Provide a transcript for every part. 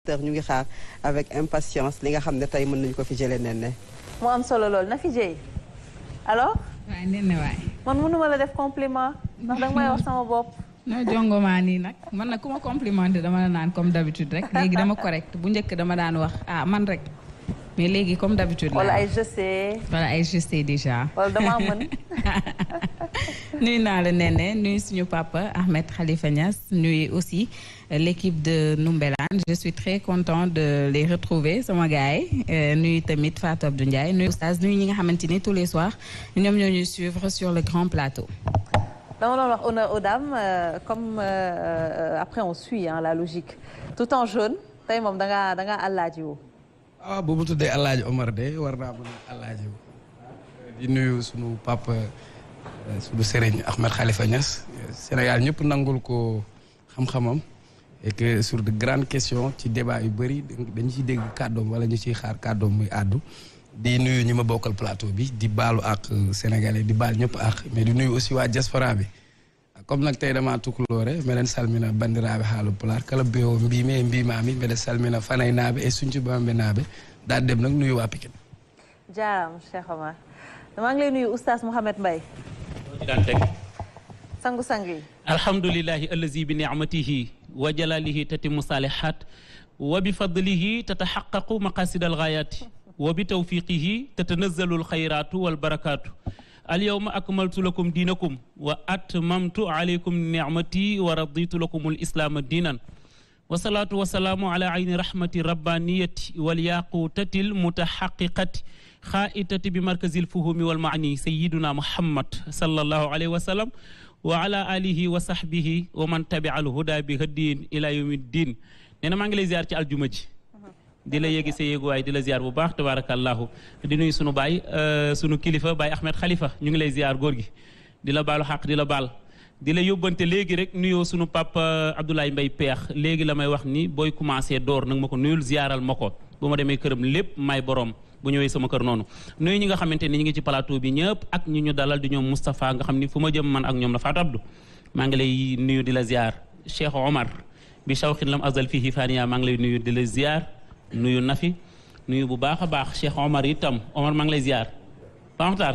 ñu ngi xaar avec impatience li nga xam ne tey mën nañu ko fi jëlee Néné. mu am solo lool na fi jëy alors. waay Néné waay. man mënuma la def compliment ndax danga may wax sama bopp. non jongomaa nii nag man nag ku ma complimenté dama la naan comme d'habitude rek léegi dama correct bu njëkk dama daan wax man rek mais léegi comme d'habitude. wala ay je sais. wala ay je sais déjà. wala damaa mën. nuyu naa la Néné nuyu suñu papa Ahmed Khalifa Niass nuyu aussi l'équipe de Noumbelane je suis très content de les retrouver sama gars yi nuyu tamit Fatou Abdou Ndiaye nuyu oustaz nuyu ñi nga xamante ni tous les soirs ñoom ñoo ñuy suivre sur le grand plateau. dama doon wax honneur aux dames comme après on suit la logique tout en jaune tey moom da ngaa àllaaji wu. bu mu tuddee Alaaji Omar de war naa mën a àllaaji wu di nuyu sunu papa sunu sëriñ Ahmed Khalifa Niass Sénégal ñëpp nangul ko xam-xamam et que sur de grandes questions ci débat yu bëri dañu ciy dégg kàddoom wala ñu ciy xaar kàddoom muy àddu di nuyu ñi ma bokkal plateau bi di baalu ak sénégalais di baal ñëpp ak mais di nuyu aussi waa diaspora bi comme nag tey dama tukuloore mbeɗen salmina bandiraɓe haalu pular kala bewo mbimi e mbimami mbeɗa salmina fanay naaɓe e suncubamɓe naaɓe daal dem nag nuyu waa Pikine jaaraam Cheikh Omar maa ngi lay nuyu oustaz Mouhamed Mbaye daan teg sangu-sang yi alhamdulillahi allazi bi ni'matihi wa jalalihi tatimu salihat wa bi fadlihi tatahaqqaqu maqasid alghayati wa bi tawfiqihi tatanazzalu alkhayratu walbarakatu alyawma akmaltu lakum dinakum wa atmamtu alaykum ni'mati wa raditu lakum alislama dinan wa salatu wa salamu ala ayni rahmati rabbaniyati wal yaqutati almutahaqiqati xaaitati bi markazil fuhumi wal maani sayiduna muhammad sallallahu alayhi wa sallam wa ala alihi wa sahbihi wa man tabia al huda bi hadiin ila yawmi ddin nee na maa ngi lay ziar ci aljuma ji di la yéegi sa yéeguwaay di la ziar bu baax tabarakallahu di nuyu sunu baay sunu kilifa baay Ahmed Khalifa ñu ngi lay ziar góor gi di la baalu xaq di la baal di la yóbbante léegi rek nuyoo sunu papa Abdoulaye Mbaye Peex léegi la may wax ni booy commencé door nag ma ko nuyul ziaral ma ko bu ma demee këram lépp may borom bu ñëwee sama kër noonu nuyu ñi nga xamante ni ñu ngi ci plateau bi ñëpp ak ñi ñu dalal di ñoom Moustapha nga xam ni fu ma jëm man ak ñoom la Fatou Abdou maa ngi lay nuyu di la ziar Cheikh Omar bi shawqin lam azal fihi faniya maa ngi lay nuyu di la ziar nuyu Nafi nuyu bu baax a baax Cheikh Omar itam Omar maa ngi lay ziar Pamtar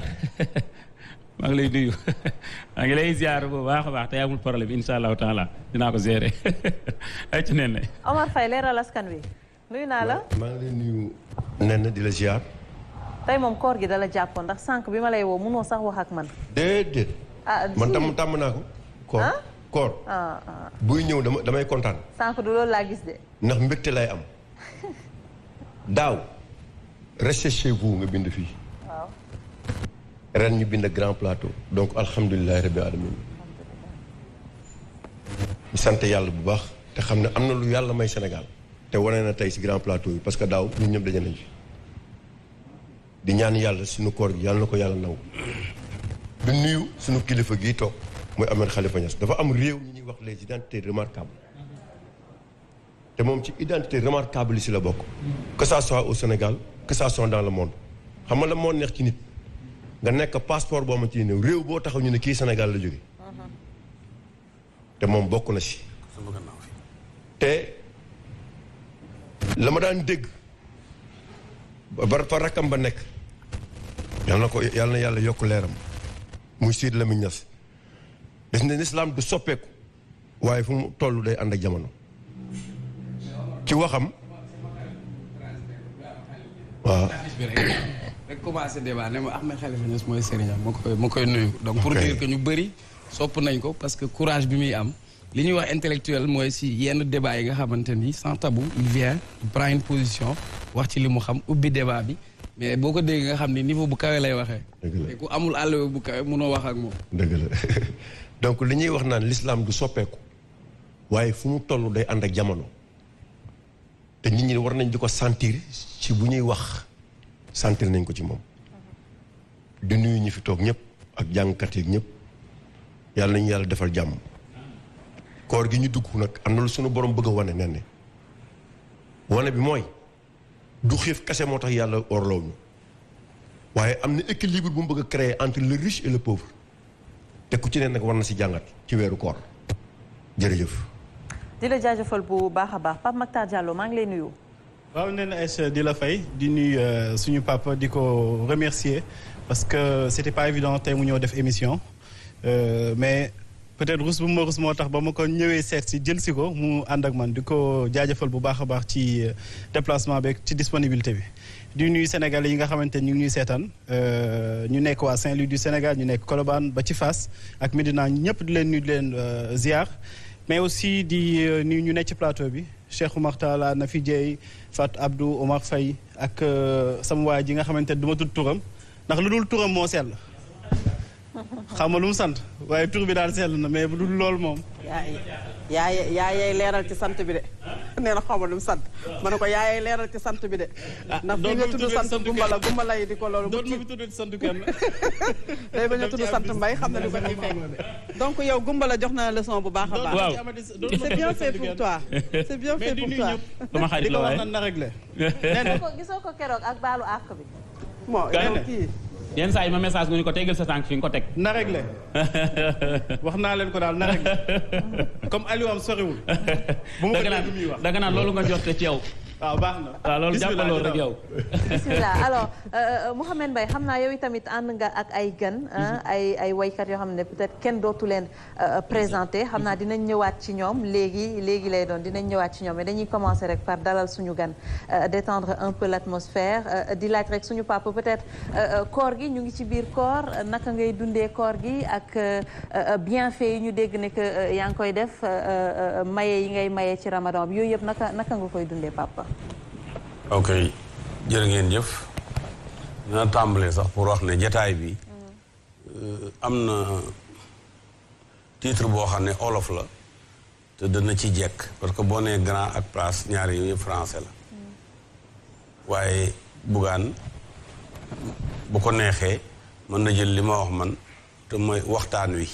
maa ngi lay nuyu maa ngi lay ziar bu baax a baax te amul problème incha allahu taala dinaa ko gérer ay ci nen Omar Faye leeral askan wi nuyu naa la maa ngi lay nuyu Néné di la ziar. tey moom koor gi dala jàppoon ndax sànq bi ma lay woo mënoo sax wax ak man. déedéet. man tàmm naa ko. koor buy ñëw damay kontaan. sànq du loolu laa gis de. ndax mbégte lay am. daaw. restez chez vous nga bind fii. waaw. ren ñu bind grand plateau. donc alhamdulilah rabbi alamin. ñu sant yàlla bu baax. te xam ne am na lu yàlla may Sénégal. te wane na tey si grand plateau yi parce que daaw ñun ñëpp daje nañ fi di ñaan yàlla suñu koor gi yàlla na ko yàlla nangu di nuyu suñu kilifa gii toog mooy Ahmed Khalifa Niass dafa am réew ñu ñuy wax les identités remarquables te moom ci identité remarquable yi si la bokk que ça soit au Sénégal que ça soit dans le monde xam nga la moo neex ci nit nga nekk passeport boo ma ci ne réew boo taxaw ñu ne kii Sénégal la jóge te moom bokk na si te la ma daan dégg ba fa rakkam ba nekk yàlla na yàlla yokk leeram muy Sidy Lamine Niass des ne lislaam du soppeeku waaye fu mu toll day ànd ak jamono ci waxam waaw rek commencé débat ne ma Ahmed Khalifa Niass mooy sëriñam ma koy nuyu donc pour dire que ñu bëri sopp nañ ko parce que courage bi muy am li ñuy wax intellectuel mooy si yenn débat yi nga xamante ni sans tabou il vient prend une position wax ci li mu xam ubbi débat bi mais boo ko dégg nga xam ni niveau bu kawe lay waxee. te ku amul àll bu kawe mënoo wax ak moom. dëgg la donc li ñuy wax naan l'islam du soppeeku waaye fu mu toll day ànd ak jamono te nit ñi war nañ di ko sentir ci bu ñuy wax sentir nañ ko ci moom. di nuyu ñi fi toog ñëpp ak jàngkat yi ñëpp yàlla nañu yàlla defal jàmm. koor gi ñu dugg nag am na lu suñu borom bëgg a wane Néné wane bi mooy du xiif kese moo tax yàlla orloo ñu waaye am na équilibre bu mu bëgg a créer entre le riche et le pauvre te ku ci ne nag war na si jàngat ci weeru koor jërëjëf. di la jaajëfal bu baax a baax Pape Mactar Diallo maa ngi lay nuyu. waaw nee na Aïcha di la fay di nuyu suñu papa di ko remercier parce que c'était pas évident tey mu ñëw def émission mais peut-être rus bu ma rus moo tax ba ma ko ñëwee seet si jël si ko mu ànd ak man di ko jaajëfal bu baax a baax ci déplacement beeg ci disponibilité bi. di nuyu Sénégalais yi nga xamante ni ñu ngi ñuy seetaan ñu nekk waa Saint-Louis du Sénégal ñu nekk Colobane ba ci Fass ak Médina ñëpp di leen nuyu di leen ziar mais aussi di nuyu ñu nekk ci plateau bi Cheikh Oumar Talla Nafi Dieye Fatou Abdou Omar Faye ak sama waay ji nga xamante ni du ma tudd turam ndax lu dul turam moo sell xam nga lu mu sant waaye tur bi daal sell na mais bu dul loolu moom. yaayay leeral ci sant bi de nee na xaw ma lu mu sant ma ne ko yaayay leeral ci sant bi de. ndax fi nga tudd sant gumbala yi di ko loolu. doon ma fi tudd sant kenn. day bañ a tudd sant mbay xam na lu ko ciy fekk. donc yow gumbala jox na leçon bu baax a baax. waaw c'est bien fait pour toi. c'est bien fait pour toi. sama xarit la waaye di ko wax na réglé. gisoo ko keroog ak baalu àq bi. bon yow kii. yenn saa yi ma message nga ñu ko tegal sa tànk fi nga ko teg. na réglé wax naa leen ko daal na réglé comme Aliou am soriwul. bu ma ko déglu muy wax da nga naan loolu nga jox te ci yow. waaw baax na. waaw loolu jàppaloo rek yow. bismillah alors Mouhamed Mbaye xam naa yow itamit ànd nga ak ay gan ay waykat yoo xam ne peut-être kenn dootu leen présenté xam naa dinañ ñëwaat ci ñoom léegi lay doon dinañ ñëwaat ci ñoom mais dañuy commencer rek par dalal suñu gan détendre un peu l'atmosphère di laaj rek suñu papa peut-être koor gi ñu ngi ci biir koor naka ngay dundee koor gi ak bienfait yi ñu dégg ne que yaa ngi koy def maye yi ngay maye ci ramadan bi yooyu yëpp naka nga koy dundee papa. ok jërë ngeen jëf dina tàmbalee sax pour wax ne jataay bi am na titre boo xam ne olof la te dana ci jekk parce que boo nee grand ak place ñaari yooyu yëpp français la waaye Bougane bu ko neexee mën na jël li ma wax man te mooy waxtaan wi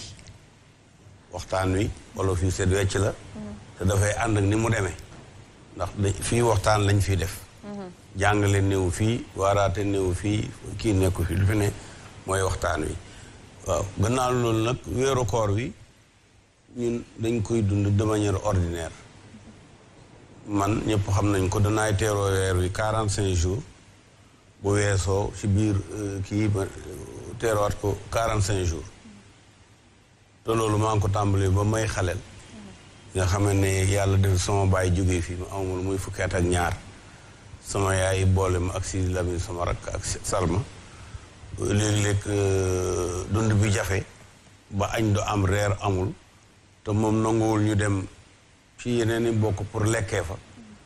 olof yi seet wecc la te dafay ànd ak ni mu demee ndax fii waxtaan lañ fiy def jàngale néew fii waaraate néew fii kii nekku fi lu fi ne mooy waxtaan wi waaw gannaaw loolu nag weeru koor wi ñun dañ koy dund de manière ordinaire man ñëpp xam nañ ko danaay teeroo weer wi 45 jours bu weesoo ci biir kii ba teeroowaat ko 45 jours te loolu maa ngi ko tàmbalee ba may xaleel nga xam ne yàlla def sama baay jógee fii ma amul muy fukki at ak ñaar sama yaay boole ma ak Sidi Lamine sama rakk ak Salma léeg-léeg dund bi jafe ba añ du am reer amul te moom nanguwul ñu dem ci yeneen i bokk pour lekkee fa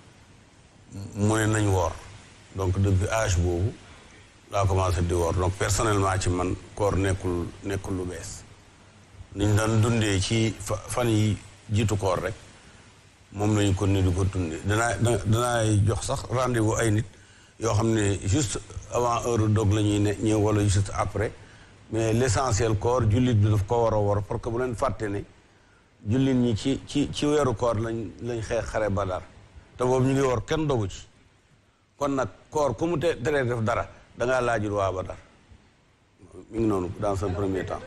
mu ne nañ woor donc depuis âge boobu laa commencé di woor donc personnellement ci man koor nekkul lu bees niñ daan dundee ci fan yi jiitu koor rek moom lañu ko ni di ko dundee danaa jox sax rendez-vous ay nit yoo xam ne juste avant heure dog la ñuy ne ñëw wala juste après mais l'essentiel koor jullit bi daf ko war a war parce que bu leen fàtte ne jullit ñi ci weeru koor lañ xeex xare Badar te boobu ñu ngi war kenn dogu ci kon nag koor ku mu teree def dara dangaa laajul waa Badar mi ngi noonu dans un premier temps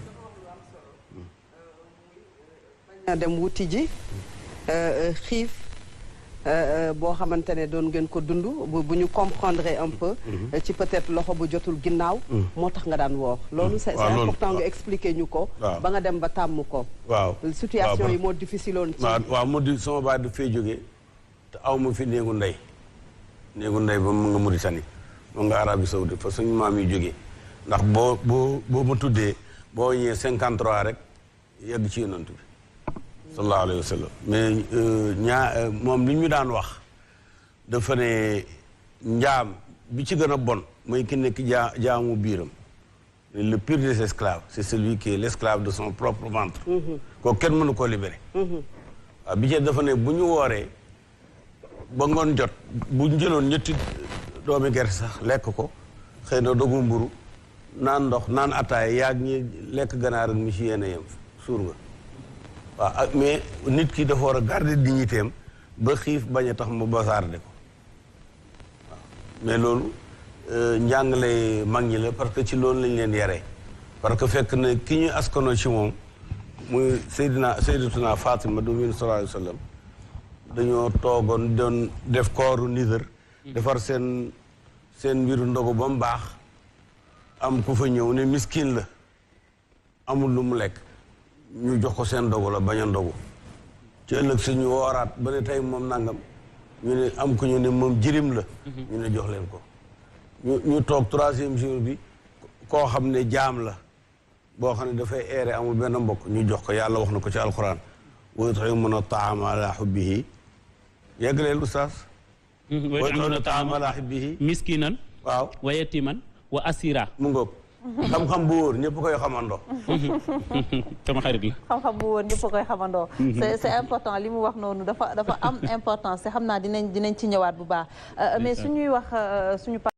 dem wuti ji xiif boo xamante ne doon ngeen ko dund bu ñu comprendre un peu ci peut-être loxo bu jotul ginnaaw moo tax nga daan woor loolu c'est important nga expliquer ñu ko ba nga dem ba tàmm ko waaw situation yi moo difficile woon ci waaw moo di sama baay daf fee jógee te aw ma fi néegu ndey ba mu nga Mauritanie mu nga Arabie Saoudite fa suñu maam yi jógee ndax boo ma tuddee boo ñëwee 53 rek yegg ci yonent bi sallallahu alayhi wa sallam mais moom li ñu daan wax dafa ne njaam bi ci gën a bon mooy ki nekk jaamu biiram le pire des esclaves c'est celui qui est l'esclave de son propre ventre kooku kenn mënu koo libérer waaw bi ci dafa ne bu ñu wooree ba ngoon jot bu ñu jëloon ñetti doomi gerte sax lekk ko xëy na dogu mburu naan ndox naan ataay yaag ñi lekk ganaar ak mi ci yéen a yem suur nga waaw mais nit ki dafa war a garder dignité am ba xiif bañ a tax mu basaarde ko waaw mais loolu njàngale mag ñi la parce que ci loolu lañ leen yaree parce que fekk na ki ñu askano ci moom muy Sayyidatuna Fatima du min sallallahu alayhi wa sallam dañoo toogoon doon def kooru Niger defar seen mbiru ndogu ba mu baax am ku fa ñëw ne miskin la amul lu mu lekk ñu jox ko seen ndogu la bañ a ndogu ci ëllëg suñu wooraat ba ne tey moom nangam ñu ne am ku ñu ne moom jirim la ñu ne jox leen ko ñu toog 3e jour bi koo xam ne jaam la boo xam ne dafay eere amul benn mbokk ñu jox ko yàlla wax na ko ci alquran wa yut'imuna ta'ama ala hubbihi yeggaleel oustaz wa yut'imuna ta'ama ala hubbihi miskinan waaw wa yatiman wa asira mu ngoog xam-xam bu wóor ñëpp koy xamandoo sama xarit la xam-xam bu wóor ñëpp koy xamandoo c'est important li mu wax noonu dafa am importance te xam naa dinañ ci ñëwaat bu baax mais suñuy wax suñu